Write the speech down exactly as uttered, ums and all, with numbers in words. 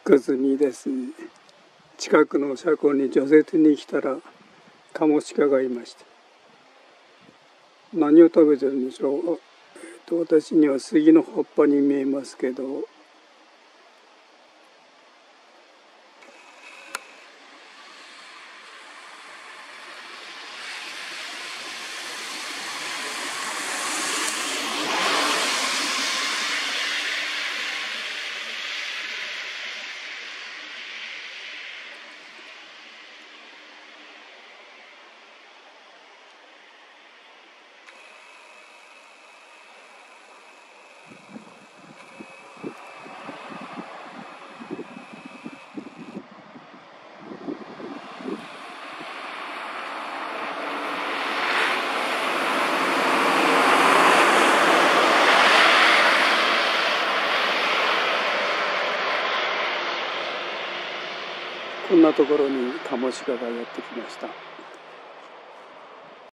くずにですね、近くの車庫に除雪に来たらカモシカがいました。何を食べてるんでしょう。えー、と私には杉の葉っぱに見えますけど、こんなところにカモシカがやってきました。